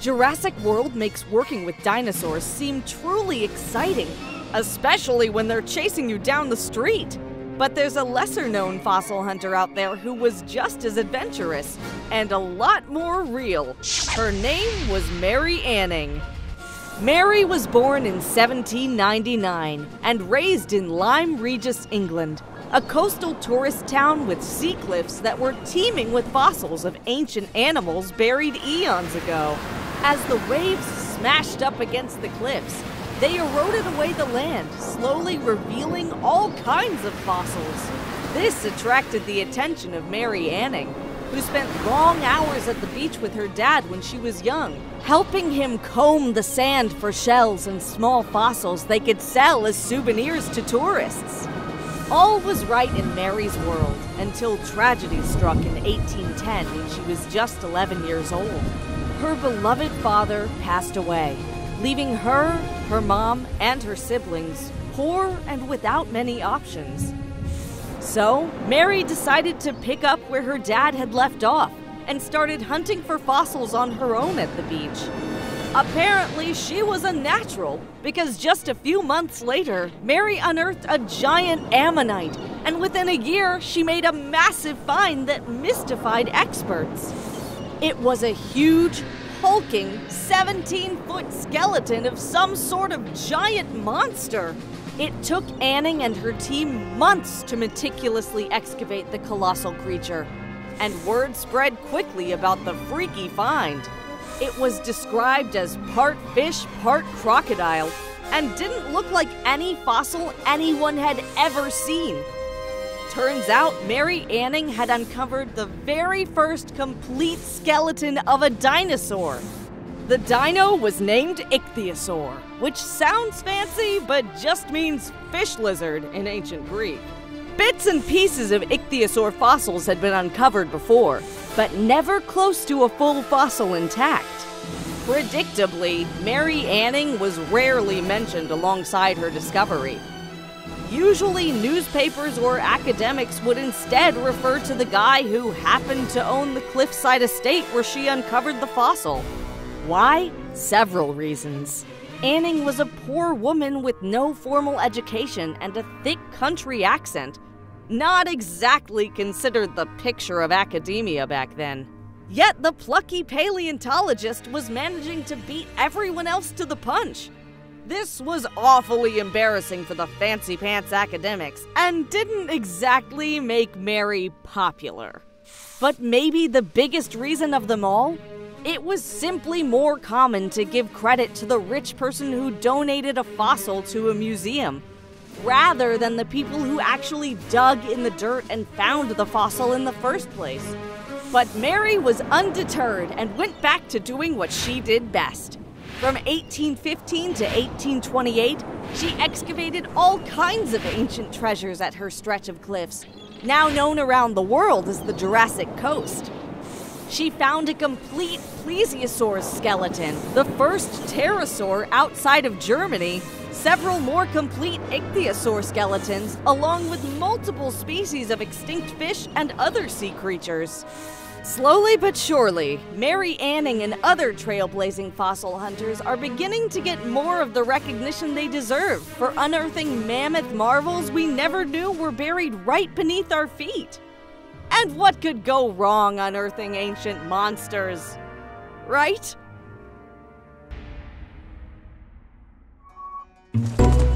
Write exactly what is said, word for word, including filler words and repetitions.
Jurassic World makes working with dinosaurs seem truly exciting, especially when they're chasing you down the street. But there's a lesser-known fossil hunter out there who was just as adventurous, and a lot more real. Her name was Mary Anning. Mary was born in seventeen ninety-nine and raised in Lyme Regis, England, a coastal tourist town with sea cliffs that were teeming with fossils of ancient animals buried eons ago. As the waves smashed up against the cliffs, they eroded away the land, slowly revealing all kinds of fossils. This attracted the attention of Mary Anning, who spent long hours at the beach with her dad when she was young, helping him comb the sand for shells and small fossils they could sell as souvenirs to tourists. All was right in Mary's world until tragedy struck in eighteen ten when she was just eleven years old. Her beloved father passed away, leaving her, her mom, and her siblings poor and without many options. So, Mary decided to pick up where her dad had left off and started hunting for fossils on her own at the beach. Apparently, she was a natural, because just a few months later, Mary unearthed a giant ammonite, and within a year, she made a massive find that mystified experts. It was a huge, hulking, seventeen-foot skeleton of some sort of giant monster. It took Anning and her team months to meticulously excavate the colossal creature, and word spread quickly about the freaky find. It was described as part fish, part crocodile, and didn't look like any fossil anyone had ever seen. Turns out Mary Anning had uncovered the very first complete skeleton of a dinosaur. The dino was named Ichthyosaur, which sounds fancy but just means fish lizard in ancient Greek. Bits and pieces of Ichthyosaur fossils had been uncovered before, but never close to a full fossil intact. Predictably, Mary Anning was rarely mentioned alongside her discovery. Usually, newspapers or academics would instead refer to the guy who happened to own the cliffside estate where she uncovered the fossil. Why? Several reasons. Anning was a poor woman with no formal education and a thick country accent. Not exactly considered the picture of academia back then. Yet the plucky paleontologist was managing to beat everyone else to the punch. This was awfully embarrassing for the fancy pants academics and didn't exactly make Mary popular. But maybe the biggest reason of them all? It was simply more common to give credit to the rich person who donated a fossil to a museum, rather than the people who actually dug in the dirt and found the fossil in the first place. But Mary was undeterred and went back to doing what she did best. From eighteen fifteen to eighteen twenty-eight, she excavated all kinds of ancient treasures at her stretch of cliffs, now known around the world as the Jurassic Coast. She found a complete plesiosaur skeleton, the first pterosaur outside of Germany, several more complete ichthyosaur skeletons, along with multiple species of extinct fish and other sea creatures. Slowly but surely, Mary Anning and other trailblazing fossil hunters are beginning to get more of the recognition they deserve for unearthing mammoth marvels we never knew were buried right beneath our feet. And what could go wrong unearthing ancient monsters, right?